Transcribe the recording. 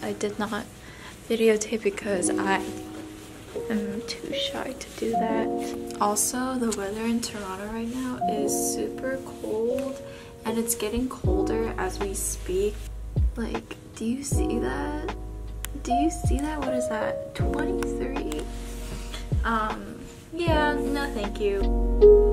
I did not videotape because I am too shy to do that. Also, the weather in Toronto right now is super cold and it's getting colder as we speak. Like, do you see that? Do you see that? What is that? 23? Yeah, no thank you.